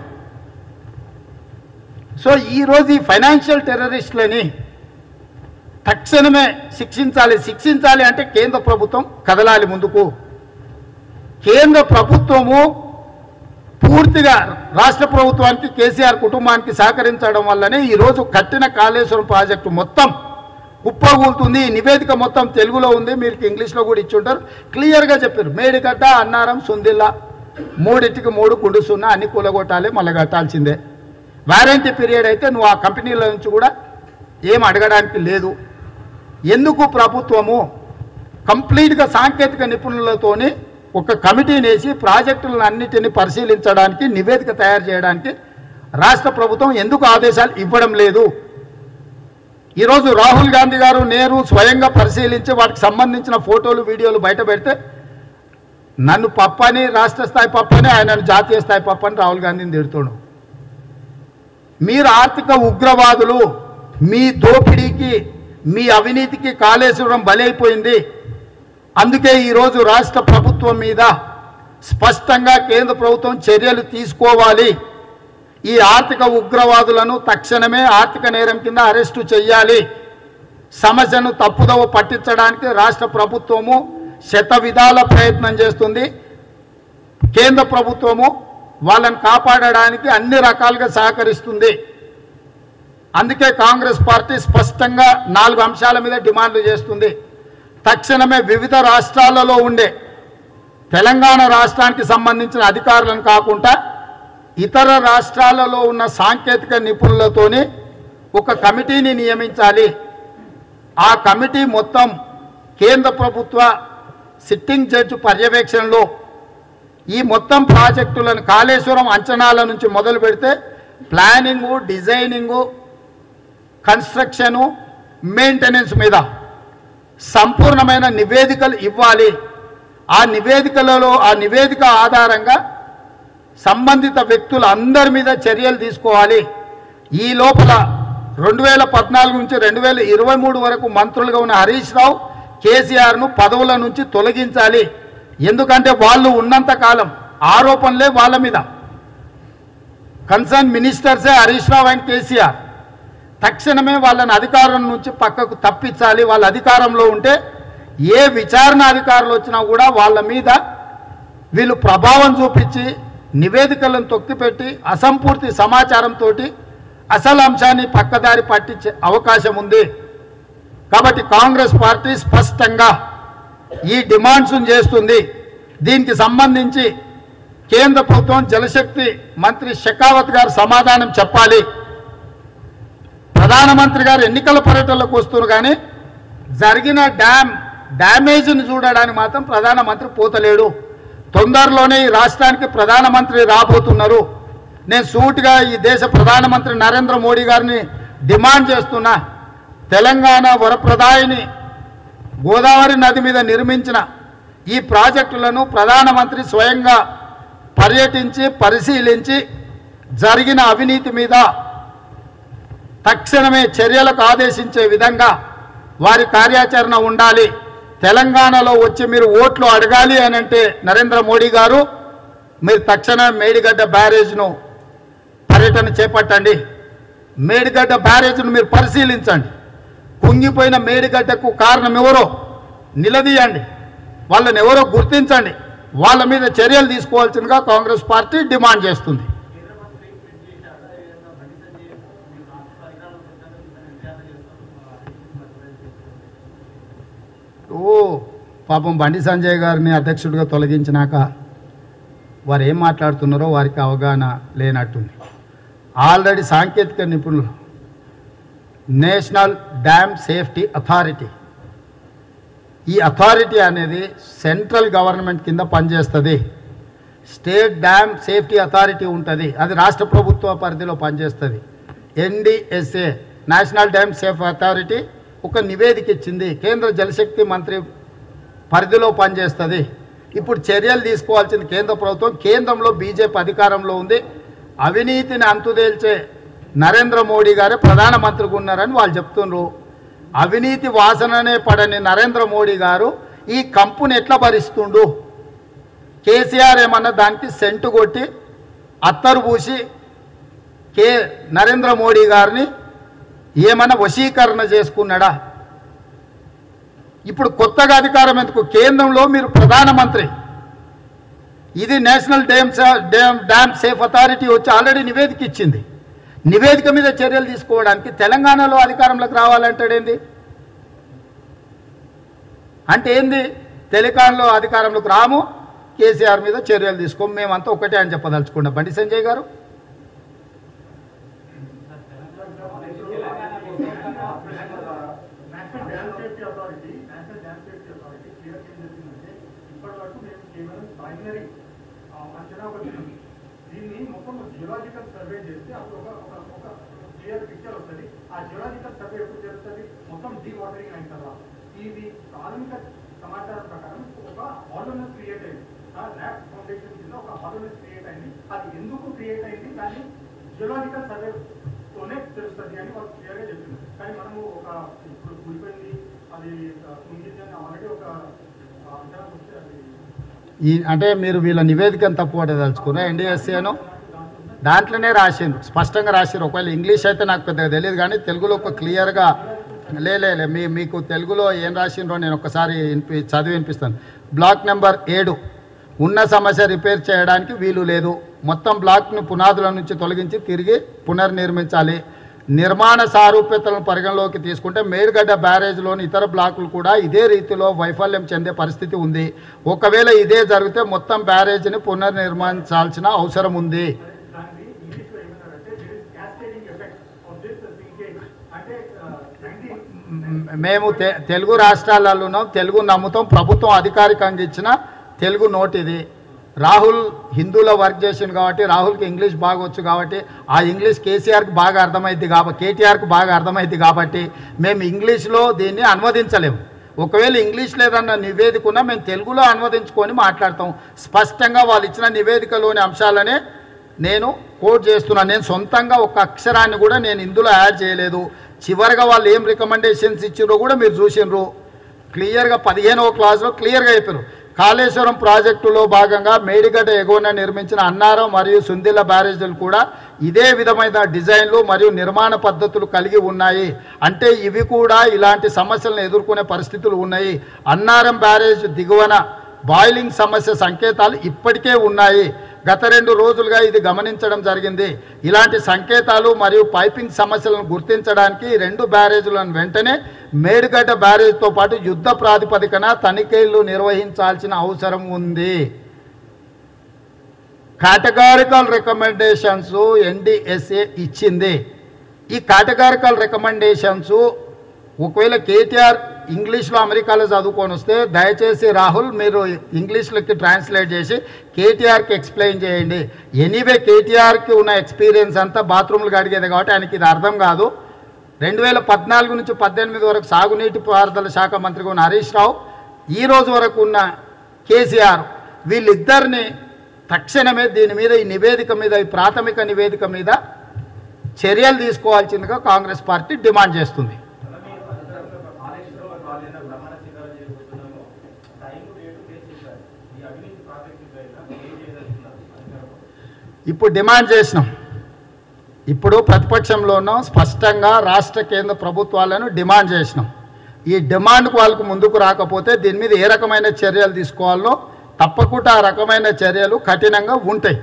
So ఈరోజు ఈ ఫైనాన్షియల్ టెర్రరిస్టులని తక్షణమే శిక్షించాలి అంటే కేంద్ర ప్రభుత్వం కదలాలి ముందుకు. కేంద్ర ప్రభుత్వము పూర్తిగా రాష్ట్ర ప్రభుత్వానికి కేసీఆర్ కుటుంబానికి సహకరించడం వల్లనే ఈరోజు కట్టిన కాళేశ్వరం ప్రాజెక్టు మొత్తం కుప్పగూలుతుంది. ఈ నివేదిక మొత్తం తెలుగులో ఉంది, మీరు ఇంగ్లీష్లో కూడా ఇచ్చి ఉంటారు. క్లియర్గా చెప్పారు, మేడిగడ్డ, అన్నారం, సుందిల్లా 3 గుండు సున్నా అన్ని కూలగొట్టాలి, మళ్ళీ కట్టాల్సిందే. వారంటీ పీరియడ్ అయితే నువ్వు ఆ కంపెనీల నుంచి కూడా ఏం అడగడానికి లేదు. ఎందుకు ప్రభుత్వము కంప్లీట్గా సాంకేతిక నిపుణులతోని ఒక కమిటీని వేసి ప్రాజెక్టులను అన్నిటిని పరిశీలించడానికి నివేదిక తయారు చేయడానికి రాష్ట్ర ప్రభుత్వం ఎందుకు ఆదేశాలు ఇవ్వడం లేదు? ఈరోజు రాహుల్ గాంధీ గారు నేను స్వయంగా పరిశీలించి వాటికి సంబంధించిన ఫోటోలు వీడియోలు బయట పెడితే నన్ను పప్పని, రాష్ట్ర స్థాయి పప్పని, ఆయనను జాతీయ స్థాయి పప్పని రాహుల్ గాంధీని తిడుతున్నాడు. మీరు ఆర్థిక ఉగ్రవాదులు, మీ దోపిడీకి మీ అవినీతికి కాళేశ్వరం బలైపోయింది. అందుకే ఈరోజు రాష్ట్ర ప్రభుత్వం మీద స్పష్టంగా కేంద్ర ప్రభుత్వం చర్యలు తీసుకోవాలి. ఈ ఆర్థిక ఉగ్రవాదులను తక్షణమే ఆర్థిక నేరం కింద అరెస్టు చేయాలి. సమస్యను తప్పుదోవ పట్టించడానికి రాష్ట్ర ప్రభుత్వము శత విధాల ప్రయత్నం చేస్తుంది. కేంద్ర ప్రభుత్వము వాళ్ళని కాపాడడానికి అన్ని రకాలుగా సహకరిస్తుంది. అందుకే కాంగ్రెస్ పార్టీ స్పష్టంగా 4 అంశాల మీద డిమాండ్లు చేస్తుంది. తక్షణమే వివిధ రాష్ట్రాలలో ఉండే తెలంగాణ రాష్ట్రానికి సంబంధించిన అధికారులను కాకుండా ఇతర రాష్ట్రాలలో ఉన్న సాంకేతిక నిపుణులతోని ఒక కమిటీని నియమించాలి. ఆ కమిటీ మొత్తం కేంద్ర ప్రభుత్వ సిట్టింగ్ జడ్జి పర్యవేక్షణలో ఈ మొత్తం ప్రాజెక్టులను కాళేశ్వరం అంచనాల నుంచి మొదలు పెడితే ప్లానింగు, డిజైనింగు, కన్స్ట్రక్షను, మెయింటెనెన్స్ మీద సంపూర్ణమైన నివేదికలు ఇవ్వాలి. ఆ నివేదిక ఆధారంగా సంబంధిత వ్యక్తులు అందరి మీద చర్యలు తీసుకోవాలి. ఈ లోపల 2014 నుంచి 2023 వరకు మంత్రులుగా ఉన్న హరీష్ రావు, కేసీఆర్ను పదవుల నుంచి తొలగించాలి. ఎందుకంటే వాళ్ళు ఉన్నంత కాలం ఆరోపణలే వాళ్ళ మీద. కన్సర్న్ మినిస్టర్సే హరీష్ రావు అండ్ కేసీఆర్. తక్షణమే వాళ్ళని అధికారం నుంచి పక్కకు తప్పించాలి. వాళ్ళ అధికారంలో ఉంటే ఏ విచారణ అధికారులు వచ్చినా కూడా వాళ్ళ మీద వీళ్ళు ప్రభావం చూపించి నివేదికలను తొక్కిపెట్టి అసంపూర్తి సమాచారంతో అసలు అంశాన్ని పక్కదారి పట్టించే అవకాశం ఉంది. కాబట్టి కాంగ్రెస్ పార్టీ స్పష్టంగా ఈ డిమాండ్స్ చేస్తుంది. దీనికి సంబంధించి కేంద్ర ప్రభుత్వం జలశక్తి మంత్రి షెకావత్ గారు సమాధానం చెప్పాలి. ప్రధానమంత్రి గారు ఎన్నికల పర్యటనలకు వస్తున్నారు కానీ జరిగిన డ్యామేజ్ని చూడడానికి మాత్రం ప్రధానమంత్రి పోతలేడు. తొందరలోనే ఈ రాష్ట్రానికి ప్రధానమంత్రి రాబోతున్నారు. నేను సూటిగా ఈ దేశ ప్రధానమంత్రి నరేంద్ర మోడీ గారిని డిమాండ్ చేస్తున్నా, తెలంగాణ వరప్రదాయిని గోదావరి నది మీద నిర్మించిన ఈ ప్రాజెక్టులను ప్రధానమంత్రి స్వయంగా పర్యటించి పరిశీలించి జరిగిన అవినీతి మీద తక్షణమే చర్యలకు ఆదేశించే విధంగా వారి కార్యాచరణ ఉండాలి. తెలంగాణలో వచ్చి మీరు ఓట్లు అడగాలి అని అంటే నరేంద్ర మోడీ గారు మీరు తక్షణమే మేడిగడ్డ బ్యారేజ్ను పర్యటన చేపట్టండి. మేడిగడ్డ బ్యారేజ్ను మీరు పరిశీలించండి. కుంగిపోయిన మేడిగడ్డకు కారణం ఎవరో నిలదీయండి. వాళ్ళని ఎవరో గుర్తించండి. వాళ్ళ మీద చర్యలు తీసుకోవాల్సిందిగా కాంగ్రెస్ పార్టీ డిమాండ్ చేస్తుంది. పాపం బండి సంజయ్ గారిని అధ్యక్షుడిగా తొలగించినాక వారు ఏం మాట్లాడుతున్నారో వారికి అవగాహన లేనట్టుంది. ఆల్రెడీ సాంకేతిక నిపుణులు నేషనల్ డ్యామ్ సేఫ్టీ అథారిటీ, ఈ అథారిటీ అనేది సెంట్రల్ గవర్నమెంట్ కింద పనిచేస్తుంది. స్టేట్ డ్యామ్ సేఫ్టీ అథారిటీ ఉంటుంది, అది రాష్ట్ర ప్రభుత్వ పరిధిలో పనిచేస్తుంది. NDSA national dam safe authority ఒక నివేదిక ఇచ్చింది, కేంద్ర జలశక్తి మంత్రి పరిధిలో పనిచేస్తుంది. ఇప్పుడు చర్యలు తీసుకోవాల్సింది కేంద్ర ప్రభుత్వం. కేంద్రంలో బీజేపీ అధికారంలో ఉంది. అవినీతిని అంతుదేల్చే నరేంద్ర మోడీ గారే ప్రధానమంత్రిగా ఉన్నారని వాళ్ళు చెప్తున్నారు. అవినీతి వాసననే పడని నరేంద్ర మోడీ గారు ఈ కంపుని ఎట్లా భరిస్తుండు? కేసీఆర్ ఏమన్నా దానికి సెంటు కొట్టి అత్తరు పూసి నరేంద్ర మోడీ గారిని ఏమన్నా వశీకరణ చేసుకున్నాడా? ఇప్పుడు కొత్తగా అధికారం ఎందుకు? కేంద్రంలో మీరు ప్రధానమంత్రి. ఇది నేషనల్ డ్యామ్ సేఫ్ అథారిటీ వచ్చి ఆల్రెడీ నివేదిక ఇచ్చింది. నివేదిక మీద చర్యలు తీసుకోవడానికి తెలంగాణలో అధికారంలోకి రావాలంటాడేంది? అంటే ఏంది? తెలంగాణలో అధికారంలోకి రాము, కేసీఆర్ మీద చర్యలు తీసుకోము, మేమంతా ఒకటే అని చెప్పదలుచుకున్నాం. బండి సంజయ్ గారు దీన్ని మొత్తం జియోలాజికల్ సర్వే చేస్తే అప్పుడు ఒక క్లియర్ పిక్చర్ వస్తుంది. ఆ జియోలాజికల్ సర్వే ఎప్పుడు జరుగుతుంది? మొత్తం డీ వాటరింగ్ అయిన తర్వాత. ఇది ప్రాథమిక సమాచారం ప్రకారం ఒక ఆర్డనెన్స్ క్రియేట్ అయింది. ల్యాబ్ ఫౌండేషన్ కింద ఒక ఆర్డనెన్స్ క్రియేట్ అయింది. అది ఎందుకు క్రియేట్ అయింది దాన్ని జియోలాజికల్ సర్వేతోనే తెలుస్తుంది అని వాళ్ళు క్లియర్గా చెప్పింది. కానీ మనము ఒక ఇప్పుడు కూలిపోయింది, అది కుంగింది అని ఆల్రెడీ ఒక అంచనా వస్తే అది అంటే మీరు వీళ్ళ నివేదికను తప్పు పట్టదలుచుకున్నా. NDSAను దాంట్లోనే రాసిండ్రు, స్పష్టంగా రాసిరు. ఒకవేళ ఇంగ్లీష్ అయితే నాకు పెద్దగా తెలియదు కానీ తెలుగులో ఒక క్లియర్గా లే మీకు తెలుగులో ఏం రాసిండ్రో నేను ఒకసారి చదివి వినిపిస్తాను. బ్లాక్ నెంబర్ 7 ఉన్న సమస్య రిపేర్ చేయడానికి వీలు లేదు. మొత్తం బ్లాక్ను పునాదుల నుంచి తొలగించి తిరిగి పునర్నిర్మించాలి. నిర్మాణ సారూప్యతలను పరిగణలోకి తీసుకుంటే మేడిగడ్డ బ్యారేజ్లోని ఇతర బ్లాకులు కూడా ఇదే రీతిలో వైఫల్యం చెందే పరిస్థితి ఉంది. ఒకవేళ ఇదే జరిగితే మొత్తం బ్యారేజ్ని పునర్నిర్మించాల్సిన అవసరం ఉంది. మేము తెలుగు రాష్ట్రాలలోనూ తెలుగు నమ్ముతాం. ప్రభుత్వం అధికారికంగా ఇచ్చిన తెలుగు నోట్ ఇది. రాహుల్ హిందూలో వర్క్ చేసిండు కాబట్టి రాహుల్కి ఇంగ్లీష్ బాగా వచ్చు కాబట్టి ఆ ఇంగ్లీష్ కేసీఆర్కి బాగా అర్థమైద్ది కాబట్టి కేటీఆర్కి బాగా అర్థమైద్ది కాబట్టి మేము ఇంగ్లీష్లో దీన్ని అనువదించలేము. ఒకవేళ ఇంగ్లీష్ లేదన్న నివేదిక ఉన్నా మేము తెలుగులో అనువదించుకొని మాట్లాడతాం. స్పష్టంగా వాళ్ళు ఇచ్చిన నివేదికలోని అంశాలనే నేను కోట్ చేస్తున్నాను. నేను సొంతంగా ఒక అక్షరాన్ని కూడా నేను ఇందులో యాడ్ చేయలేదు. చివరిగా వాళ్ళు ఏం రికమెండేషన్స్ ఇచ్చారో కూడా మీరు చూసినారు. క్లియర్గా 15వ క్లాస్లో క్లియర్గా చెప్పారు. కాళేశ్వరం ప్రాజెక్టులో భాగంగా మేడిగడ్డ ఎగువన నిర్మించిన అన్నారం మరియు సుందిల్ల బ్యారేజీలు కూడా ఇదే విధమైన డిజైన్లు మరియు నిర్మాణ పద్ధతులు కలిగి ఉన్నాయి. అంటే ఇవి కూడా ఇలాంటి సమస్యలను ఎదుర్కొనే పరిస్థితులు ఉన్నాయి. అన్నారం బ్యారేజ్ దిగువన బాయిలింగ్ సమస్య సంకేతాలు ఇప్పటికే ఉన్నాయి. గత 2 రోజులుగా ఇది గమనించడం జరిగింది. ఇలాంటి సంకేతాలు మరియు పైపింగ్ సమస్యలను గుర్తించడానికి 2 బ్యారేజీలను వెంటనే మేడిగడ్డ బ్యారేజ్తో పాటు యుద్ధ ప్రాతిపదికన తనిఖీలు నిర్వహించాల్సిన అవసరం ఉంది. కేటగారికల్ రికమెండేషన్స్ NDSA ఇచ్చింది. ఈ కేటగారికల్ రికమెండేషన్స్ ఒకవేళ కేటీఆర్ ఇంగ్లీష్లో అమెరికాలో చదువుకొని వస్తే దయచేసి రాహుల్ మీరు ఇంగ్లీష్లోకి ట్రాన్స్లేట్ చేసి కేటీఆర్కి ఎక్స్ప్లెయిన్ చేయండి. ఎనీవే కేటీఆర్కి ఉన్న ఎక్స్పీరియన్స్ అంతా బాత్రూమ్లు అడిగేది కాబట్టి ఆయనకి ఇది అర్థం కాదు. 2014 నుంచి 18 వరకు సాగునీటి పారుదల శాఖ మంత్రిగా ఉన్న హరీష్ రావు, ఈ రోజు వరకు ఉన్న కేసీఆర్, వీళ్ళిద్దరిని తక్షణమే దీని మీద ఈ నివేదిక మీద ఈ ప్రాథమిక నివేదిక మీద చర్యలు తీసుకోవాల్సిందిగా కాంగ్రెస్ పార్టీ డిమాండ్ చేస్తుంది. ఇప్పుడు డిమాండ్ చేసినాం. ఇప్పుడు ప్రతిపక్షంలోనూ స్పష్టంగా రాష్ట్ర కేంద్ర ప్రభుత్వాలను డిమాండ్ చేసినాం. ఈ డిమాండ్కు వాళ్ళకు ముందుకు రాకపోతే దీని మీద ఏ రకమైన చర్యలు తీసుకోవాలో తప్పకుండా ఆ రకమైన చర్యలు కఠినంగా ఉంటాయి.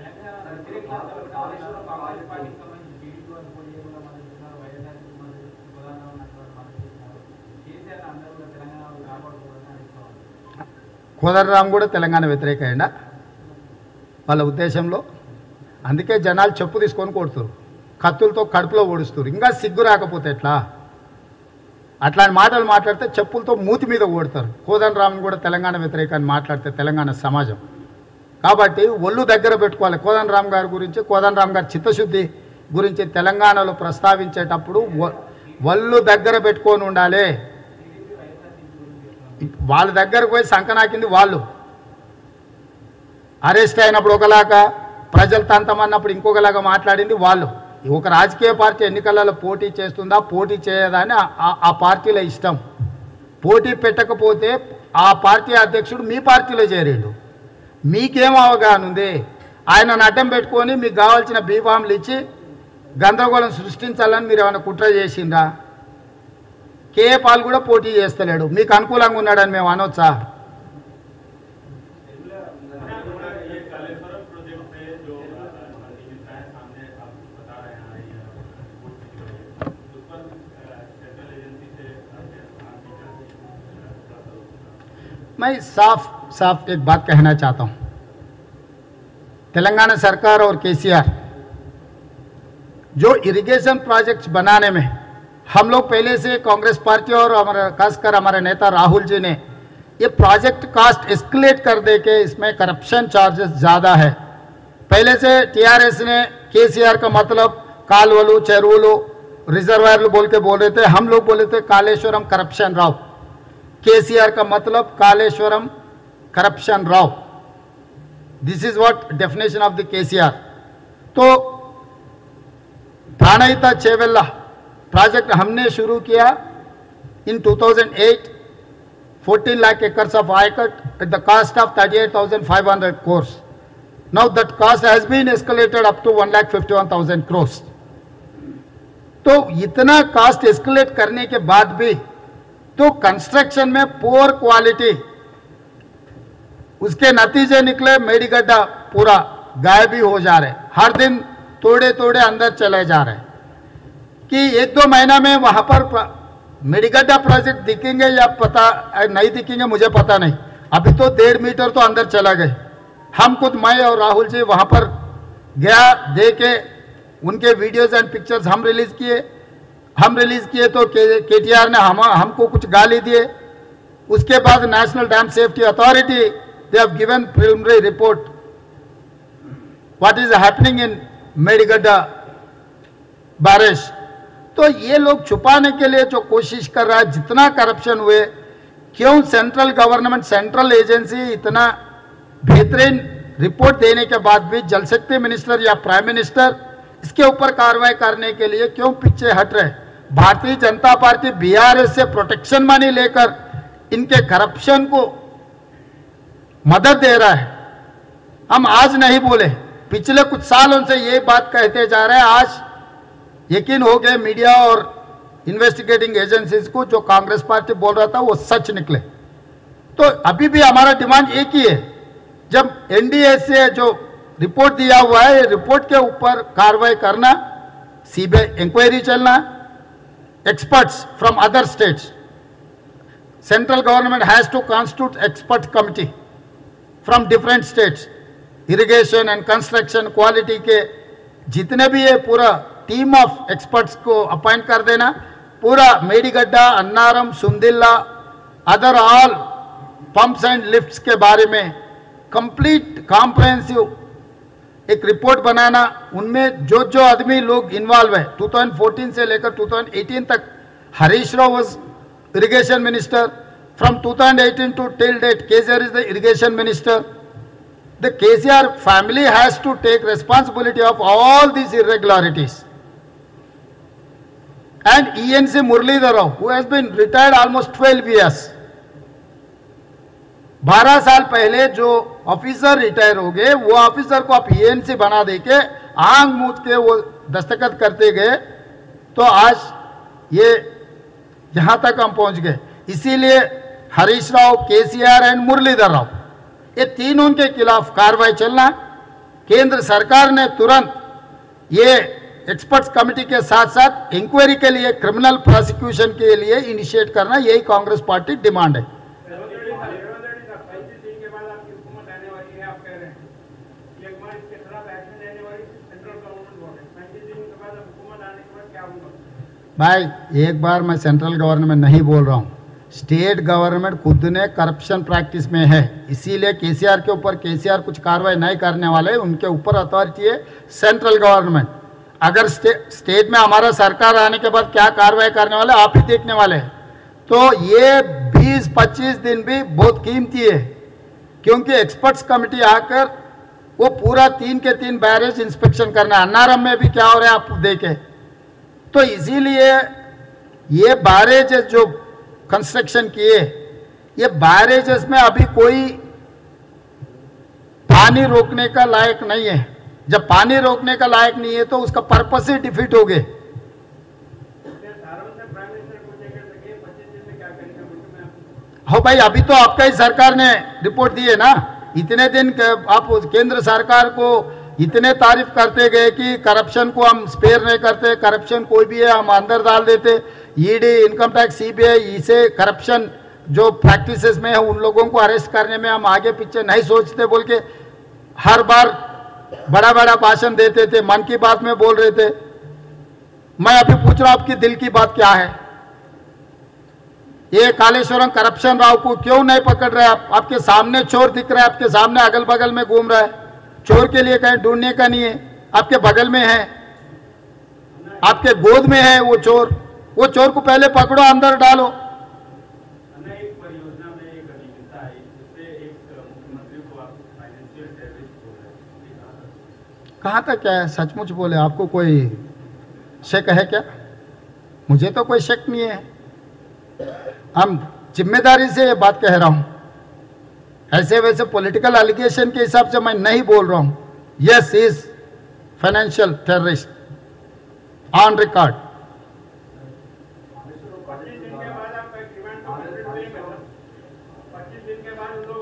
కోదండరాం కూడా తెలంగాణ వ్యతిరేకమైందా వాళ్ళ ఉద్దేశంలో? అందుకే జనాలు చెప్పు తీసుకొని కొడుతురు, కత్తులతో కడుపులో ఓడుస్తారు. ఇంకా సిగ్గు రాకపోతే ఎట్లా? అట్లాంటి మాటలు మాట్లాడితే చెప్పులతో మూతి మీద ఓడతారు. కోదండరాం కూడా తెలంగాణ వ్యతిరేకాన్ని మాట్లాడితే తెలంగాణ సమాజం. కాబట్టి ఒళ్ళు దగ్గర పెట్టుకోవాలి. కోదండరాం గారి గురించి, కోదండరాం గారి చిత్తశుద్ధి గురించి తెలంగాణలో ప్రస్తావించేటప్పుడు ఒళ్ళు దగ్గర పెట్టుకొని ఉండాలి. వాళ్ళ దగ్గరకు పోయి సంకనాకింది వాళ్ళు. అరెస్ట్ అయినప్పుడు ఒకలాగా, ప్రజలు తంతమన్నప్పుడు ఇంకొకలాగా మాట్లాడింది వాళ్ళు. ఒక రాజకీయ పార్టీ ఎన్నికలలో పోటీ చేస్తుందా, పోటీ చేయదా అని ఆ పార్టీలో ఇష్టం. పోటీ పెట్టకపోతే ఆ పార్టీ అధ్యక్షుడు మీ పార్టీలో చేరిండు. మీకేం అవగాహన ఉంది? ఆయనను అడ్డం పెట్టుకొని మీకు కావాల్సిన బీఫామ్లు ఇచ్చి గందరగోళం సృష్టించాలని మీరు ఏమైనా కుట్ర చేసిండ్రా? కేఏ పాల్ కూడా పోటీ చేస్తలేడు, మీకు అనుకూలంగా ఉన్నాడని మేము అనొచ్చా? मैं साफ एक बात कहना चाहता हूँ. तेलंगाना सरकार और केसीआर जो इरिगेशन प्रोजेक्ट्स बनाने में हम लोग पहले से कांग्रेस पार्टी और हमारा खासकर हमारे नेता राहुल जी ने ये प्रोजेक्ट कास्ट एस्केलेट कर दे के इसमें करप्शन चार्जेस ज़्यादा है. पहले से टीआरएस ने केसीआर का मतलब कालवलू, चेरुवलू, रिजर्वायर बोल रहे थे. हम लोग बोले थे कालेश्वरम करप्शन राव. केसीआर का मतलब Kaleshwaram corruption Rao. This is what definition of the KCR. तो प्राणहिता चेवेल्ला प्रोजेक्ट हमने शुरू किया इन 2008. 14 lakh acres of आयकट at the cost of 38,500 crores. Now that cost has been escalated up to 1,51,000 crores. तो इतना कॉस्ट एस्केलेट करने के बाद भी तो कंस्ट्रक्शन में पुअर क्वालिटी, उसके नतीजे निकले मेडीगड्ढा पूरा गायब ही हो जा रहे, हर दिन थोड़े थोड़े अंदर चले जा रहे कि 1-2 महीना में वहां पर मेडीगड्ढा प्रोजेक्ट दिखेंगे या पता नहीं दिखेंगे, मुझे पता नहीं। अभी तो 1.5 मीटर तो अंदर चला गए। हम खुद, मैं और राहुल जी वहां पर गया, देखे, उनके वीडियोस एंड पिक्चर्स हम रिलीज किए तो केटीआर ने हमको कुछ गाली दिए। उसके बाद national dam safety authority they have given preliminary report what is happening in Medigadda barrage. तो ये लोग छुपाने के लिए जो कोशिश कर रहा है, जितना करप्शन हुए, क्यों सेंट्रल गवर्नमेंट, सेंट्रल एजेंसी इतना बेहतरीन रिपोर्ट देने के बाद भी जल शक्ति मिनिस्टर या प्राइम मिनिस्टर इसके ऊपर कार्रवाई करने के लिए क्यों पीछे हट रहे? भारतीय जनता पार्टी बीआरएस से प्रोटेक्शन मनी लेकर इनके करप्शन को मदद दे रहा है। हम आज नहीं बोले, पिछले कुछ सालों से ये बात कहते जा रहे हैं। आज यकीन हो गया मीडिया और इन्वेस्टिगेटिंग एजेंसीज को, जो कांग्रेस पार्टी बोल रहा था वो सच निकले। तो अभी भी हमारा डिमांड एक ही है, जब एनडीए से जो रिपोर्ट दिया हुआ है, रिपोर्ट के ऊपर कार्रवाई करना, सीबीआई इंक्वायरी चलना, experts from other states, central government has to constitute expert committee from different states, irrigation and construction quality के जितने भी है पूरा टीम ऑफ एक्सपर्ट्स को अपॉइंट कर देना। पूरा Medigadda, Annaram, Sundilla, other all pumps and lifts के बारे में कंप्लीट कॉम्प्रहेंसिव एक रिपोर्ट बनाना। उनमें जो जो आदमी लोग इन्वॉल्व है, 2014 से लेकर 2018 तक Harish Rao was irrigation minister, from 2018 to till date KCR is the irrigation minister. The KCR family has to take responsibility of all these irregularities. And ENC Muralidhar Rao, who has been retired almost 12 years, 12 साल पहले जो officer retire हो गए, वो officer को आप ENC बना देके आंग मूंद के वो दस्तखत करते गए, तो आज ये यहां तक हम पहुंच गए। इसीलिए हरीश राव, KCR एंड मुरलीधर राव, ये तीनों के खिलाफ कार्रवाई चलना। केंद्र सरकार ने तुरंत ये एक्सपर्ट्स कमेटी के साथ साथ इंक्वायरी के लिए क्रिमिनल प्रोसिक्यूशन के लिए इनिशिएट करना, यही कांग्रेस पार्टी डिमांड है। भाई एक बार मैं सेंट्रल गवर्नमेंट नहीं बोल रहा हूँ, स्टेट गवर्नमेंट खुद ने करप्शन प्रैक्टिस में है, इसीलिए केसीआर के ऊपर केसीआर कुछ कार्रवाई नहीं करने वाले, उनके ऊपर अथॉरिटी है सेंट्रल गवर्नमेंट। अगर स्टेट में हमारा सरकार आने के बाद क्या कार्रवाई करने वाले आप ही देखने वाले हैं। तो ये 20-25 दिन भी बहुत कीमती है, क्योंकि एक्सपर्ट्स कमेटी आकर वो पूरा 3 के 3 बैरेज इंस्पेक्शन करना है। अन्नारम में भी क्या हो रहा है आप देखें। तो इसीलिए ये बैरेजेस जो कंस्ट्रक्शन किए, ये बैरेजेस में अभी कोई पानी रोकने का लायक नहीं है। जब पानी रोकने का लायक नहीं है तो उसका पर्पस ही डिफीट हो गए। हो भाई, अभी तो आपका ही सरकार ने रिपोर्ट दी है ना। इतने दिन आप केंद्र सरकार को इतने तारीफ करते गए कि करप्शन को हम स्पेयर नहीं करते, करप्शन कोई भी है हम अंदर डाल देते, ईडी, इनकम टैक्स, सीबीआई, इसे करप्शन जो प्रैक्टिसेस में है उन लोगों को अरेस्ट करने में हम आगे पीछे नहीं सोचते बोल के हर बार बड़ा बड़ा भाषण देते थे, मन की बात में बोल रहे थे। मैं अभी पूछ रहा हूं आपकी दिल की बात क्या है। ये कालेश्वरम करप्शन राव को क्यों नहीं पकड़ रहे आप? आपके सामने चोर दिख रहा है, आपके सामने अगल बगल में घूम रहा है। चोर के लिए कहीं ढूंढने का नहीं है, आपके बगल में है, आपके गोद में है वो चोर। वो चोर को पहले पकड़ो, अंदर डालो। कहाँ तक क्या है? सचमुच बोले, आपको कोई शक है क्या? मुझे तो कोई शक नहीं है। हम जिम्मेदारी से ये बात कह रहा हूं, ऐसे वैसे पॉलिटिकल एलिगेशन के हिसाब से मैं नहीं बोल रहा हूं। Yes, is financial terrorist on record,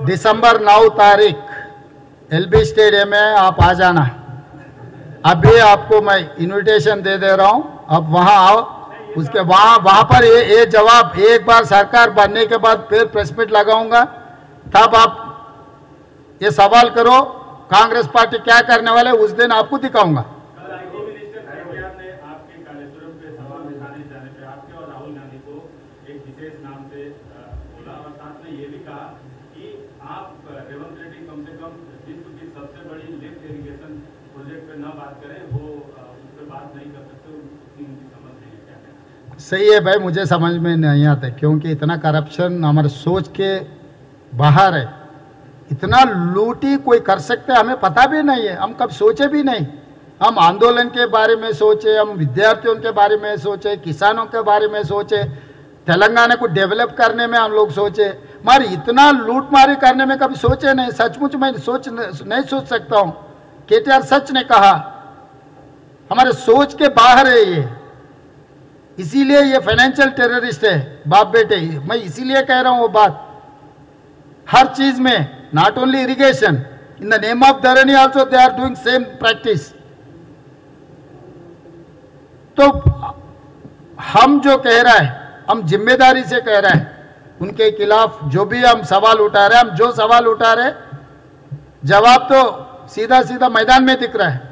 दिसंबर 9 तारीख एलबी स्टेडियम में आप आ जाना। अभी आपको मैं इनविटेशन दे दे रहा हूं, अब वहां आओ। उसके वहां पर ये जवाब एक बार सरकार बनने के बाद फिर प्रेस मीट लगाऊंगा, तब आप ये सवाल करो कांग्रेस पार्टी क्या करने वाले, उस दिन आपको दिखाऊंगा। सही है भाई, मुझे समझ में नहीं आता क्योंकि इतना करप्शन हमारे सोच के बाहर है। इतना लूटी कोई कर सकता है हमें पता भी नहीं है, हम कब सोचे भी नहीं। हम आंदोलन के बारे में सोचे, हम विद्यार्थियों के बारे में सोचे, किसानों के बारे में सोचे, तेलंगाना को डेवलप करने में हम लोग सोचे, मगर इतना लूटमारी करने में कभी सोचे नहीं। सचमुच मैं नहीं सोच सकता हूँ। केटीआर सच ने कहा, हमारे सोच के बाहर है ये, इसीलिए ये फाइनेंशियल टेररिस्ट है बाप बेटे। मैं इसीलिए कह रहा हूं वो बात। हर चीज में, not only irrigation, in the name of Dharani also they are doing same practice. तो हम जो कह रहा है, हम जिम्मेदारी से कह रहे हैं, उनके खिलाफ जो भी हम सवाल उठा रहे हैं, हम जो सवाल उठा रहे जवाब तो सीधा सीधा मैदान में दिख रहा है।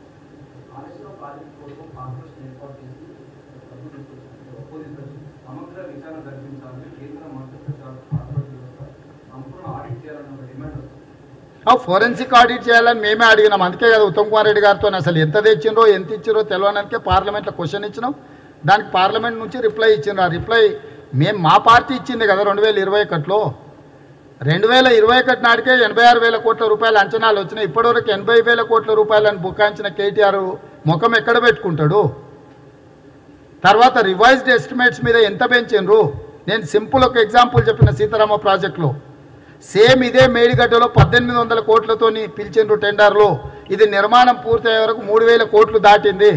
ఫోరెన్సిక్ ఆడిట్ చేయాలని మేమే అడిగినాం, అందుకే కదా ఉత్తమ్ కుమార్ రెడ్డి గారితో అసలు ఎంత తెచ్చిండ్రో ఎంత ఇచ్చిండ్రో తెలియడానికే పార్లమెంట్లో క్వశ్చన్ ఇచ్చినాం, దానికి పార్లమెంట్ నుంచి రిప్లై ఇచ్చిండ్రు। ఆ రిప్లై మేము మా పార్టీ ఇచ్చింది కదా 2021లో। 2021 నాటికే 86,000 కోట్ల రూపాయల అంచనాలు వచ్చినాయి, ఇప్పటివరకు 80,000 కోట్ల రూపాయలను బుకాయించిన కేటీఆర్ ముఖం ఎక్కడ పెట్టుకుంటాడు? తర్వాత రివైజ్డ్ ఎస్టిమేట్స్ మీద ఎంత పెంచిండ్రు? నేను సింపుల్ ఒక ఎగ్జాంపుల్ చెప్పిన, సీతారామ ప్రాజెక్టులో సేమ్ ఇదే మేడిగడ్డలో 1800 కోట్లతో పిలిచిండ్రు టెండర్లో, ఇది నిర్మాణం పూర్తయ్యే వరకు 3,000 కోట్లు దాటింది।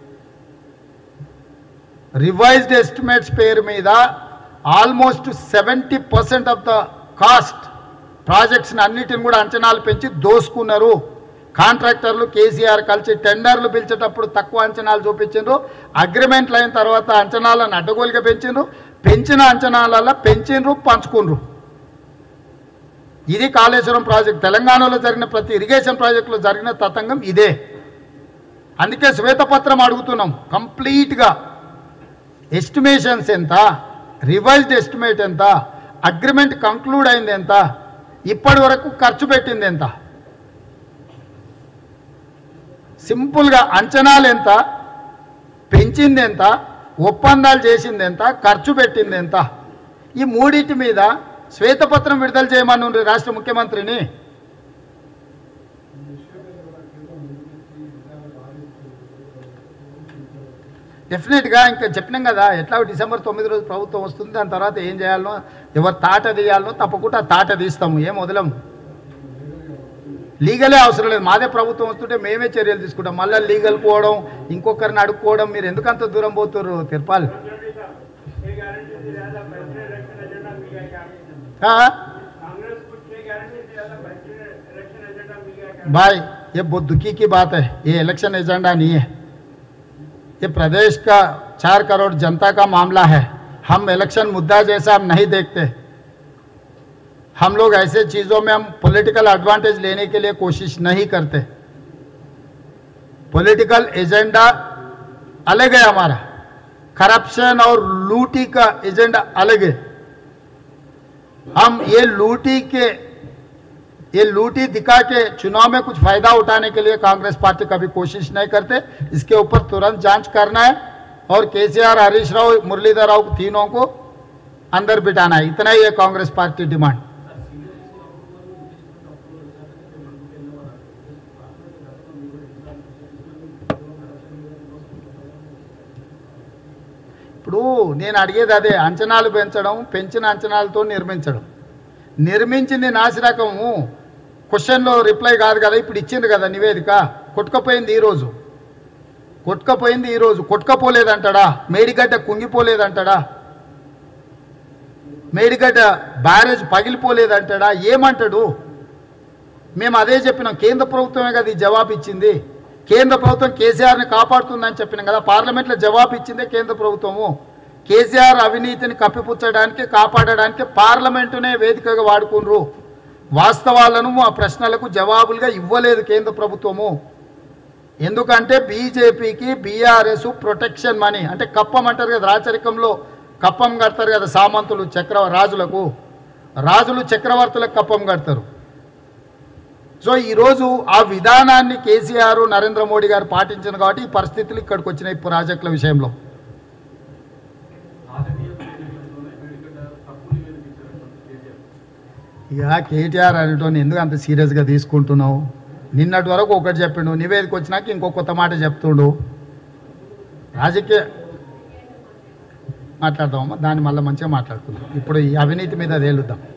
రివైజ్డ్ ఎస్టిమేట్స్ పేరు మీద ఆల్మోస్ట్ 70% ఆఫ్ ద కాస్ట్ ప్రాజెక్ట్స్ని అన్నిటిని కూడా అంచనాలు పెంచి దోసుకున్నారు। కాంట్రాక్టర్లు కేసీఆర్ కలిసి టెండర్లు పిలిచేటప్పుడు తక్కువ అంచనాలు చూపించిండ్రు, అగ్రిమెంట్లు అయిన తర్వాత అంచనాలను అడ్డగోలుగా పెంచిండ్రు, పెంచిన అంచనాలలో పెంచిండ్రు, పంచుకుండ్రు। ఇది కాళేశ్వరం ప్రాజెక్ట్, తెలంగాణలో జరిగిన ప్రతి ఇరిగేషన్ ప్రాజెక్టులో జరిగిన తతంగం ఇదే। అందుకే శ్వేతపత్రం అడుగుతున్నాం, కంప్లీట్గా ఎస్టిమేషన్స్ ఎంత, రివైజ్డ్ ఎస్టిమేట్ ఎంత, అగ్రిమెంట్ కంక్లూడ్ అయింది ఎంత, ఇప్పటి వరకు ఖర్చు పెట్టింది ఎంత, సింపుల్గా అంచనాలు ఎంత, పెంచింది ఎంత, ఒప్పందాలు చేసింది ఎంత, ఖర్చు పెట్టింది ఎంత, ఈ మూడింటి మీద శ్వేతపత్రం విడుదల చేయమని రాష్ట్ర ముఖ్యమంత్రిని। డెఫినెట్గా ఇంకా చెప్పినాం కదా, ఎట్లా డిసెంబర్ 9 రోజు ప్రభుత్వం వస్తుంది, దాని తర్వాత ఏం చేయాలనో, ఎవరు తాట తీయాలనో తప్పకుండా తాట తీస్తాము, ఏం వదలం। లీగలే అవసరం లేదు, మాదే ప్రభుత్వం వస్తుంటే మేమే చర్యలు తీసుకుంటాం। మళ్ళీ లీగల్ పోవడం, ఇంకొకరిని అడుక్కోవడం, మీరు ఎందుకంత దూరం పోతున్నారు తిరుపాల్? भाई ये बहुत दुखी की बात है, ये इलेक्शन एजेंडा नहीं है, ये प्रदेश का 4 करोड़ जनता का मामला है। हम इलेक्शन मुद्दा जैसा हम नहीं देखते, हम लोग ऐसे चीज़ों में हम पॉलिटिकल एडवांटेज लेने के लिए कोशिश नहीं करते। पॉलिटिकल एजेंडा अलग है हमारा, करप्शन और लूटी का एजेंडा अलग है। हम ये लूटी दिखा के चुनाव में कुछ फायदा उठाने के लिए कांग्रेस पार्टी कभी कोशिश नहीं करते। इसके ऊपर तुरंत जांच करना है और केसीआर, हरीश राव, मुरलीधर राव तीनों को अंदर बिठाना है, इतना ही है कांग्रेस पार्टी डिमांड। ఇప్పుడు నేను అడిగేది అదే, అంచనాలు పెంచడం, పెంచిన అంచనాలతో నిర్మించడం, నిర్మించింది నాసిరకము, క్వశ్చన్లో రిప్లై కాదు కదా, ఇప్పుడు ఇచ్చింది కదా నివేదిక, కొట్టుకపోయింది ఈరోజు, కొట్టుకపోలేదంటాడా? మేడిగడ్డ కుంగిపోలేదంటాడా? మేడిగడ్డ బ్యారేజ్ పగిలిపోలేదంటాడా, ఏమంటాడు? మేము అదే చెప్పినాం. కేంద్ర ప్రభుత్వమే కదా ఈ జవాబు ఇచ్చింది. కేంద్ర ప్రభుత్వం కేసీఆర్ని కాపాడుతుందని చెప్పినాం కదా. పార్లమెంట్లో జవాబు ఇచ్చిందే కేంద్ర ప్రభుత్వము. కేసీఆర్ అవినీతిని కప్పిపుచ్చడానికి కాపాడడానికి పార్లమెంటునే వేదికగా వాడుకున్నారు. వాస్తవాలను ఆ ప్రశ్నలకు జవాబులుగా ఇవ్వలేదు కేంద్ర ప్రభుత్వము. ఎందుకంటే బీజేపీకి బీఆర్ఎస్ ప్రొటెక్షన్ మనీ అంటే కప్పం అంటారు కదా, రాచరికంలో కప్పం కడతారు కదా సామంతులు రాజులకు, రాజులు చక్రవర్తులకు కప్పం కడతారు. సో ఈరోజు ఆ విధానాన్ని కేసీఆర్ నరేంద్ర మోడీ గారు పాటించారు కాబట్టి ఈ పరిస్థితులు ఇక్కడికి వచ్చినాయి ప్రాజెక్టుల విషయంలో. ఇక కేటీఆర్ అనేటోని ఎందుకు అంత సీరియస్గా తీసుకుంటున్నావు? నిన్నటి వరకు ఒకటి చెప్పిండు, నివేదిక వచ్చినాక ఇంకో కొత్త మాట చెప్తుండు. రాజకీయ మాట్లాడదామమ్మా, దాన్ని మళ్ళీ మంచిగా మాట్లాడుకుందాం. ఇప్పుడు ఈ అవినీతి మీద తేలుద్దాం.